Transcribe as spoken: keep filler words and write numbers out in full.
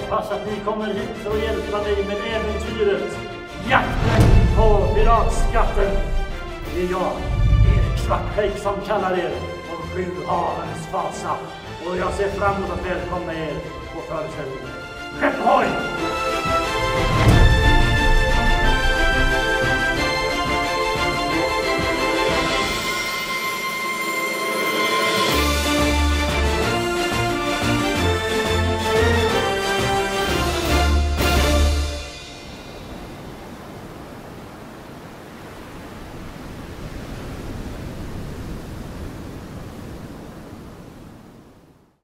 hoppas att ni kommer hit för att hjälpa mig med äventyret. Jakten på piratskatten. Det är jag, Erik Svartskegg, som kallar er om sju havens fasa. Och jag ser fram emot att välkomna er på föreställningen. Skeppehoj!